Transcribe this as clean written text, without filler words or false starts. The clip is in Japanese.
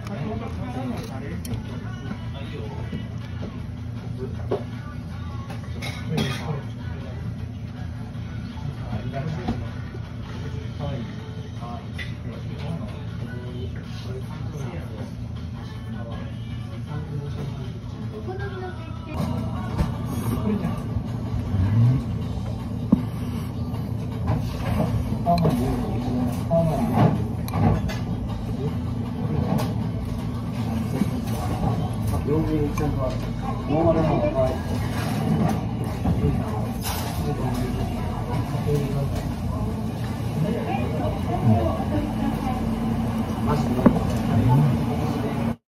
両面ちゃんとノーマルなのがはい。マジで。